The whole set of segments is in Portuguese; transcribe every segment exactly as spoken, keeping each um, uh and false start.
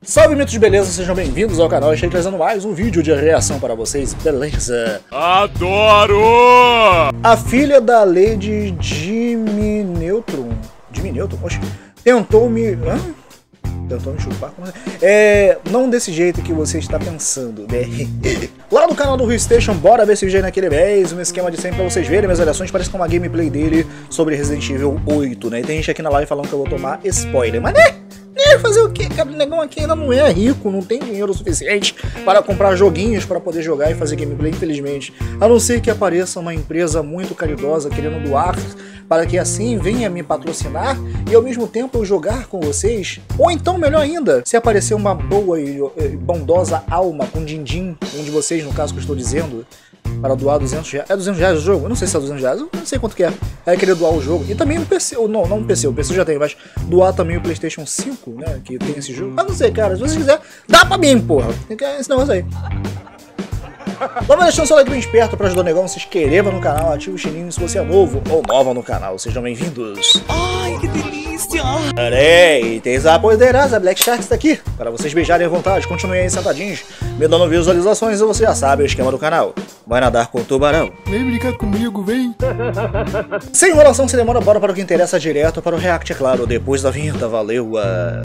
Salve, mitos de beleza, sejam bem-vindos ao canal. Estou trazendo mais um vídeo de reação para vocês, beleza? Adoro! A filha da Lady Jimmy Neutron, Jimmy Neutron, oxe, tentou me... Hã? Tentou me chupar? Como assim? É... Não desse jeito que você está pensando, né? Lá no canal do RuiStation, bora ver esse vídeo aí naquele mesmo esquema de sempre pra vocês verem minhas olhações. Parece que é uma gameplay dele sobre Resident Evil oito, né? E tem gente aqui na live falando que eu vou tomar spoiler, mas né? É, fazer o que, cara? O negão aqui ainda não é rico, não tem dinheiro suficiente para comprar joguinhos para poder jogar e fazer gameplay, infelizmente. A não ser que apareça uma empresa muito caridosa querendo doar para que assim venha me patrocinar e ao mesmo tempo eu jogar com vocês. Ou então, melhor ainda, se aparecer uma boa e bondosa alma com din-din, um de vocês, no caso que eu estou dizendo, para doar duzentos reais. É duzentos reais o jogo? Eu não sei se é duzentos reais, eu não sei quanto que é. É querer doar o jogo. E também o P C, ou não, não o P C, o P C já tem, mas doar também o PlayStation cinco, né, que tem esse jogo. Ah, não sei, cara, se você quiser, dá pra mim, porra. Tem que esse negócio aí. Então vai deixando o seu like bem esperto para ajudar o negão, se inscreva no canal, ative o sininho se você é novo ou nova no canal. Sejam bem-vindos. Ai, que delícia! Ereites, a poderosa Black Shark está aqui para vocês beijarem à vontade. Continuem aí sentadinhos, me dando visualizações e você já sabe o esquema do canal. Vai nadar com o tubarão. Vem brincar comigo, vem! Sem enrolação, sem demora, bora para o que interessa direto para o react, é claro, depois da vinheta. Valeu! Uh...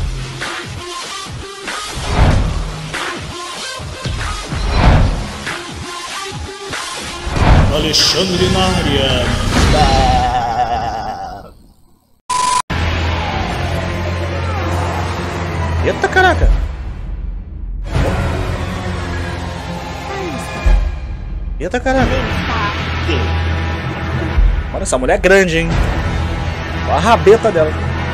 Alexandre na área! Ah. Eita caraca! Eita caraca! Olha, essa mulher é grande, hein? Olha a rabeta dela.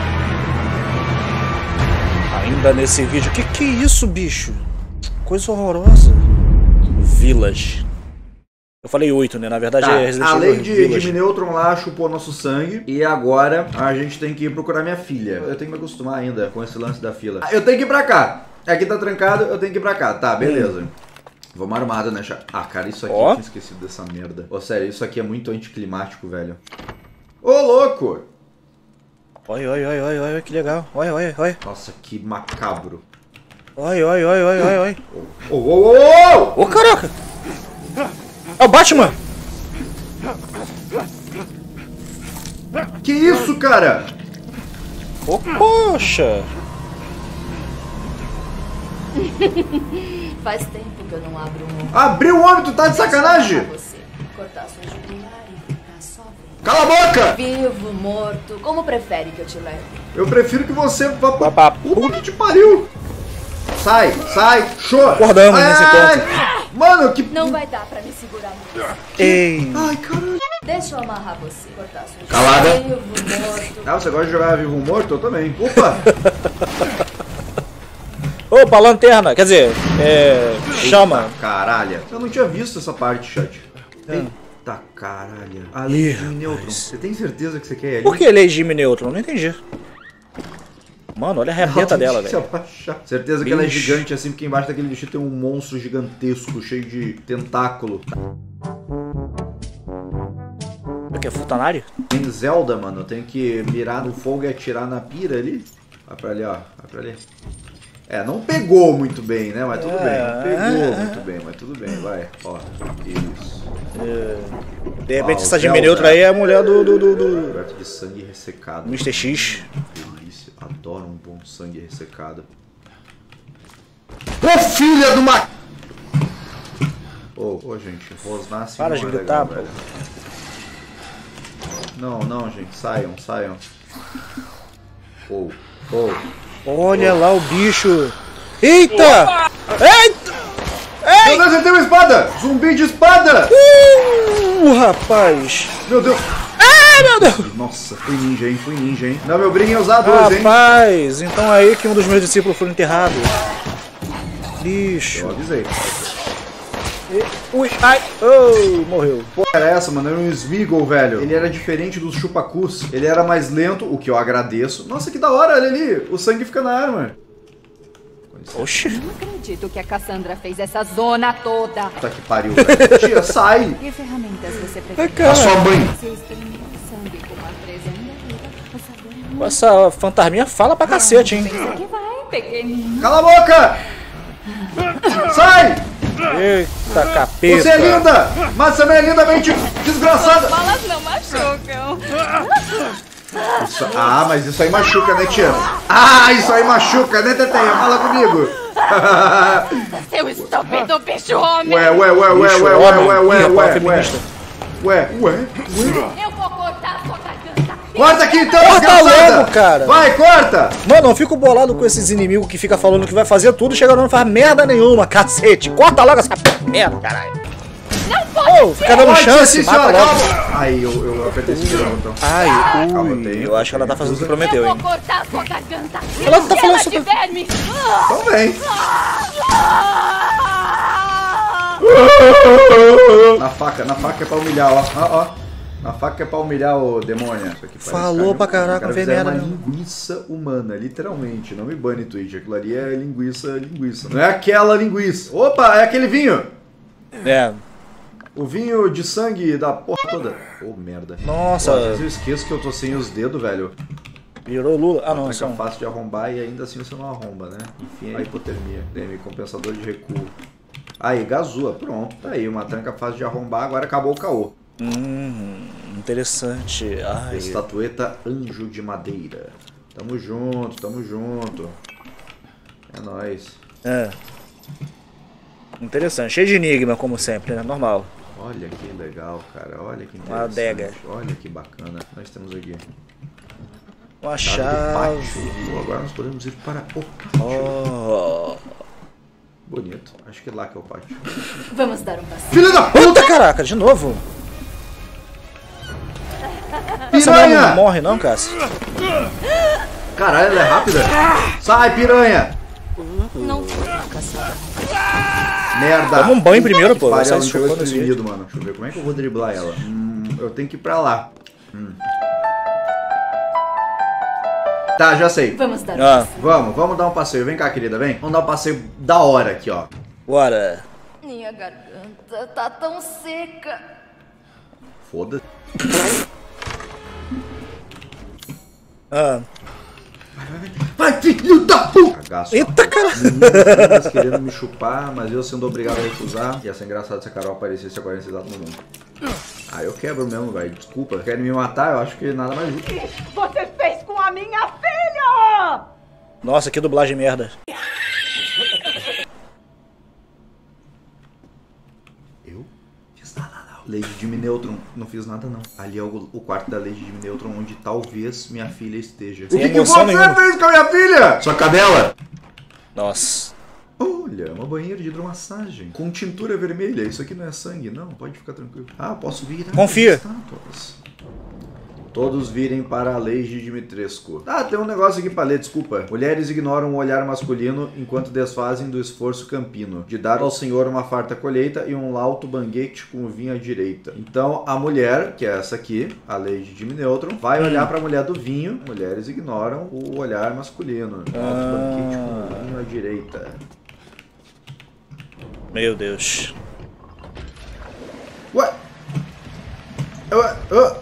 Ainda nesse vídeo. Que que é isso, bicho? Coisa horrorosa. Village. Eu falei oito, né? Na verdade tá, é Resident Evil. Além de Jimmy Neutron lá chupou nosso sangue. E agora a gente tem que ir procurar minha filha. Eu tenho que me acostumar ainda com esse lance da fila. Eu tenho que ir pra cá. Aqui tá trancado, eu tenho que ir pra cá. Tá, beleza. Hum. Vamos armado, né? Ah, cara, isso aqui, oh. Eu tinha esquecido dessa merda. Ô, sério, isso aqui é muito anticlimático, velho. Ô, louco! Oi, oi, oi, oi, oi, que legal. Oi, oi, oi. Nossa, que macabro. Oi, oi, oi, oi, oi, oi. Ô, ô, ô! Ô, caraca! É o Batman! Que isso, cara? Ô, poxa! Faz tempo que eu não abro um... Abriu o homem, tu tá de sacanagem? Cortar sua jugular e ficar só... Cala a boca! Vivo, morto, como prefere que eu te leve? Eu prefiro que você vá pra... Pra puta que te pariu! Sai, sai, show! Acordamos nesse ponto. Mano, que... Não vai dar pra me segurar muito. Ei! Ai, caralho! Deixa eu amarrar você. Cortar sua Calada! Vivo, morto... Ah, você gosta de jogar vivo morto? Eu também. Opa! Opa, lanterna! Quer dizer, é... chama. Eita, caralho! Eu não tinha visto essa parte, chat. É. Eita, caralho! A Lady Jimmy Neutron. Você tem certeza que você quer ali? Por que Lady Jimmy Neutron? Não entendi. Mano, olha a rabeta dela, velho. Certeza que ela é gigante, assim, porque embaixo daquele vestido tem um monstro gigantesco, cheio de tentáculo. O que é Futanari? Tem Zelda, mano. Eu tenho que mirar no fogo e atirar na pira ali. Vai pra ali, ó. Vai pra ali. É, não pegou muito bem, né? Mas tudo é... bem. Não pegou muito bem, mas tudo bem. Vai, ó. Isso. É... De repente ah, essa Jimmy Neutron aí é a mulher do... do, do, do... Coberto de sangue ressecado. mister X. Delícia. Adoro um bom sangue ressecado. Ô, filha de uma... Ô, ô, gente. Rosnar assim. Para de gritar, pô. Não, não, gente. Saiam, saiam. Ô, ô. Olha lá o bicho. Eita! Opa! Eita! Ei! Meu Deus, ele tem uma espada! Zumbi de espada! Uh, rapaz! Meu Deus! Ai, meu Deus! Nossa, fui ninja, hein? Fui ninja, hein? Não, meu brinco é usar dois, hein? Rapaz, então é aí que um dos meus discípulos foi enterrado. Bicho. Eu avisei. E... Ui, ai, oh, morreu. Pô, era essa, mano, era um Smeagol, velho. Ele era diferente dos chupacus. Ele era mais lento, o que eu agradeço. Nossa, que da hora, olha ali. O sangue fica na arma. Oxi. Não acredito que a Cassandra fez essa zona toda. Puta que pariu, velho. Tia, sai. Que ferramentas você prefere? A sua mãe. Vocês têm sangue com uma presa ainda viva. O sabor é Essa fantasminha fala pra cacete, hein? Pensa que vai, pequenino. Cala a boca! Sai! Eita, capeta. Você é linda! Mas também é lindamente desgraçada! Balas não machucam. Isso- ah, mas isso aí machuca, né, tia? Ah, isso aí machuca, né, Teteia? Fala comigo! Seu estúpido bicho homem. Ué, ué, ué, ué, Bicho, ué, ué, homem. ué, Ih, ué, rapaz, ué, ué. feminista. Ué, ué. Eu vou cortar sua garganta. Corta aqui então, Corta desgraçada! logo, cara. Vai, corta! Mano, eu fico bolado com esses inimigos que fica falando que vai fazer tudo e chega lá e não faz merda nenhuma, cacete. Corta logo essa merda, caralho. Não pode. Ô, fica dando Pode, chance, sim, mata senhora, logo. calma. Aí, eu, eu apertei esse botão. Ai, Calma, ui, tem- eu acho que ela tá fazendo o que prometeu, Eu hein. vou cortar sua garganta. Ela tá falando de sobre- verme. Então vem. Na faca, na faca é pra humilhar, ó. Ó, ó. Na faca é pra humilhar o demônio. Isso aqui parece Falou carne. pra caraca, Os caras não vem fizeram merda uma não. linguiça humana, literalmente. Não me bane, Twitch. Aquilo ali é linguiça, linguiça. Não é aquela linguiça. Opa, é aquele vinho. É. O vinho de sangue da porra toda. Ô, merda. Nossa, Pô, às vezes eu esqueço que eu tô sem os dedos, velho. virou Lula. Ah, não, Tranca são. fácil de arrombar e ainda assim você não arromba, né? Enfim, a hipotermia. D M, compensador de recuo. Aí, gazua, pronto. Tá aí, uma tranca fácil de arrombar, agora acabou o caô. Hum, interessante. Ai. Estatueta Anjo de Madeira. Tamo junto, tamo junto. É nóis. É. Interessante. Cheio de enigma, como sempre, né? Normal. Olha que legal, cara. Olha que Uma interessante. adega. Olha que bacana. Nós temos aqui. Uma Chave do chave. pátio. Agora nós podemos ir para o pátio. Oh. Bonito. Acho que lá que é o pátio. Vamos dar um passeio. Filha da puta! Puta caraca, de novo. Essa mulher não Piranha! morre não, Cássio? Caralho, ela é rápida. Sai, piranha! Não foi uma caçada. Merda! Toma um banho primeiro, pô. Pare, Sai ela não pegou chupando esse jeito. desprevenido, mano. Deixa eu ver como é que eu vou driblar ela. Hum, eu tenho que ir pra lá. Hum. Tá, já sei. Vamos dar um Ah, passeio. Vamos, vamos dar um passeio. Vem cá, querida, vem. Vamos dar um passeio da hora aqui, ó. bora. Minha garganta tá tão seca. Foda-se. Ah. Vai, filho da puta! Cagaço. Eita, cara. Meninas querendo me chupar, mas eu sendo obrigado a recusar. Ia ser engraçado se a Carol aparecesse agora nesse exato momento. Ah, eu quebro mesmo, velho. Desculpa. Querem me matar? Eu acho que nada mais justo. Você fez com a minha filha! Nossa, que dublagem merda. Eu? Fiz nada não. Lady Jimmy Neutron, não fiz nada não. Ali é o, o quarto da Lady Jimmy Neutron, onde talvez minha filha esteja. Sem o que, que emoção você nenhuma. fez com a minha filha? Sua cadela! Nossa. Olha, uma banheira de hidromassagem. Com tintura vermelha. Isso aqui não é sangue, não. Pode ficar tranquilo. Ah, posso vir. Confia. Estátuas. Todos virem para a Lady Dimitrescu. Ah, tem um negócio aqui pra ler, desculpa. Mulheres ignoram o olhar masculino enquanto desfazem do esforço campino, de dar ao senhor uma farta colheita e um lauto banquete com vinho à direita. Então, a mulher, que é essa aqui, a Lady Jimmy Neutron, vai olhar pra mulher do vinho. Mulheres ignoram o olhar masculino. Lauto banquete com vinho à direita. Meu Deus. Ué? Ué? Ué?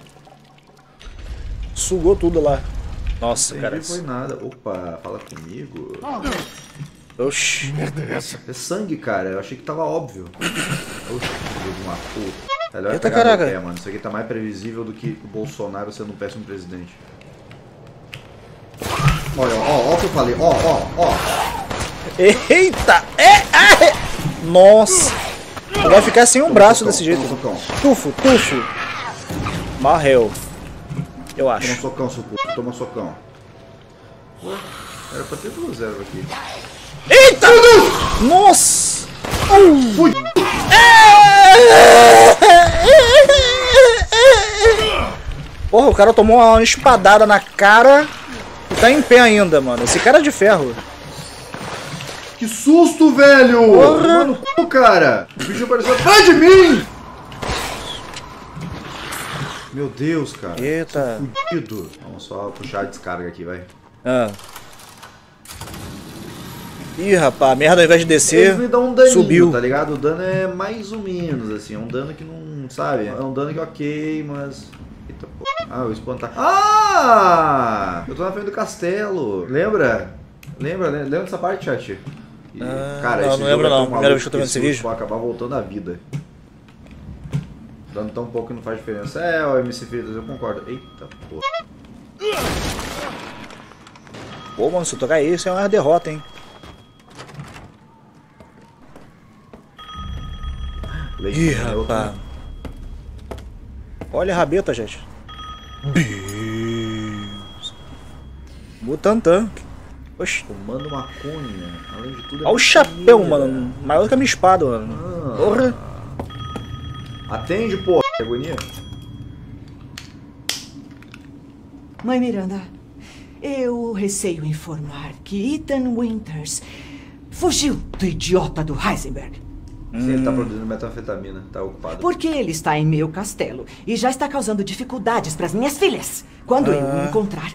Sugou tudo lá. Nossa, Não cara. foi nada. Opa, fala comigo. Oxi. É sangue, cara. Eu achei que tava óbvio. Oxi, filho de uma puta. Melhor Eita, pegar caraca. no pé, mano. Isso aqui tá mais previsível do que o Bolsonaro sendo um péssimo presidente. Olha, ó, ó o que eu falei. Ó, ó, ó. Eita! É, é. Nossa. Tu vai ficar sem um braço Toma desse socão, jeito. toma socão. Tufo, tufo. Morreu. Eu Toma acho. socão, seu puto. Toma socão. Ué, era pra ter duas ervas aqui. Eita! Nossa! Fui! Porra, o cara tomou uma espadada na cara e tá em pé ainda, mano. Esse cara é de ferro. Que susto, velho! Porra! Mano, cu, cara! O bicho apareceu atrás de mim! Meu Deus, cara. Eita. Fudido. Vamos só puxar a descarga aqui, vai. Ah. Ih, rapaz, a merda ao invés de descer, Eles me dão um daninho, subiu. tá ligado? O dano é mais ou menos, assim. É um dano que não, sabe? É um dano que ok, mas... Eita, pô. Ah, o espantar. Ah! Eu tô na frente do castelo. Lembra? Lembra? Lembra dessa parte, chat? E, ah, cara, não, esse não jogo lembro é tão não. Primeira vez que eu tô vendo esse maluco vídeo. Vai acabar voltando à vida. Dando tão pouco que não faz diferença. É, o M C Fritas, eu concordo. Eita, pô. Pô, mano, se eu tocar isso é uma derrota, hein? Leite Ih, é outro, rapaz. né? Olha a rabeta, gente. Deus. Butantan. Oxi. Fumando maconha. Além de tudo, é Olha o chapéu, maconheira. mano. Maior que a minha espada, mano. Ah. Porra. Atende, porra. Que agonia. Mãe Miranda, eu receio informar que Ethan Winters fugiu do idiota do Heisenberg. Sim, ele tá produzindo metanfetamina. Tá ocupado. Porque ele está em meu castelo e já está causando dificuldades para as minhas filhas. Quando eu o encontrar...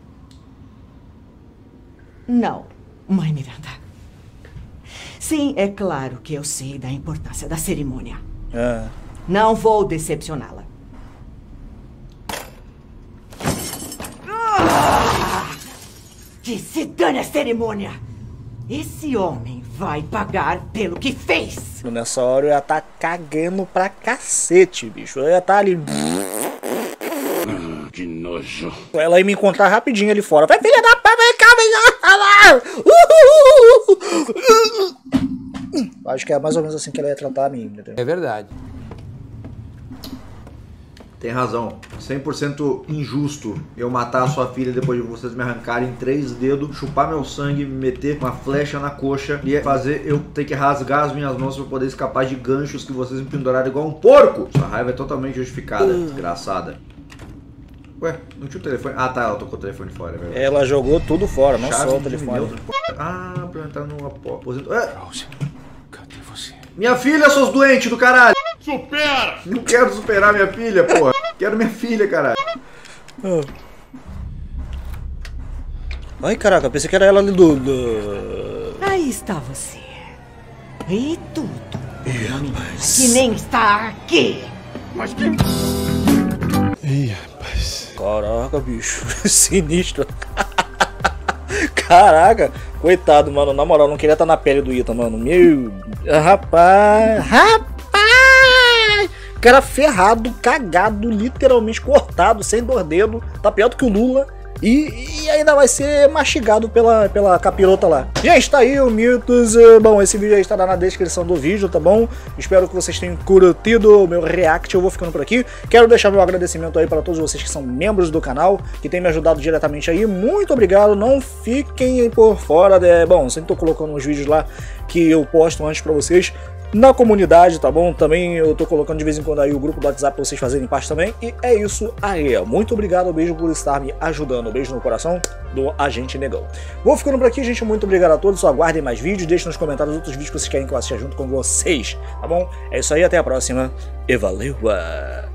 Não, Mãe Miranda. Sim, é claro que eu sei da importância da cerimônia. Ah. Não vou decepcioná-la. Ah! Que se dane a cerimônia! Esse homem vai pagar pelo que fez! Nessa hora eu ia estar cagando pra cacete, bicho. Eu ia estar ali. Que nojo. Ela ia me encontrar rapidinho ali fora. Vai, filha da p, vem cá, vem cá! Acho que é mais ou menos assim que ela ia tratar a mim, entendeu? É verdade. Tem razão. cem por cento injusto eu matar a sua filha depois de vocês me arrancarem três dedos, chupar meu sangue, me meter uma flecha na coxa e fazer eu ter que rasgar as minhas mãos pra poder escapar de ganchos que vocês me penduraram igual um porco. Sua raiva é totalmente justificada, desgraçada. Ué, não tinha o telefone? Ah tá, ela tocou o telefone fora, é verdade. Ela jogou tudo fora, não Chave só o de telefone. neutro. Ah, pra eu entrar no aposento. É, Rose, cadê você? minha filha, seus doentes do caralho! Supera! Não quero superar minha filha, porra. Quero minha filha, caralho. Ah. Ai, caraca, pensei que era ela ali do... do... Aí está você. E tudo. Uma menina que nem está aqui. Mas que... Ih, rapaz. Caraca, bicho. Sinistro. Caraca. Coitado, mano. Na moral, não queria estar na pele do Ethan, mano. Meu... Rapaz... Rapaz... Cara ferrado, cagado, literalmente cortado, sem dor dedo. Tá pior do que o Lula. E, e ainda vai ser mastigado pela, pela capirota lá. Gente, tá aí o Mitos. Bom, esse vídeo aí estará na descrição do vídeo, tá bom? Espero que vocês tenham curtido o meu react. Eu vou ficando por aqui. Quero deixar meu agradecimento aí para todos vocês que são membros do canal, que têm me ajudado diretamente aí. Muito obrigado. Não fiquem por fora. De... Bom, sempre tô colocando uns vídeos lá que eu posto antes pra vocês na comunidade, tá bom? Também eu tô colocando de vez em quando aí o grupo do WhatsApp pra vocês fazerem parte também. E é isso aí. Muito obrigado, beijo por estar me ajudando. Beijo no coração do Agente Negão. Vou ficando por aqui, gente. Muito obrigado a todos. Só aguardem mais vídeos. Deixem nos comentários outros vídeos que vocês querem que eu assista junto com vocês, tá bom? É isso aí, até a próxima. E valeu!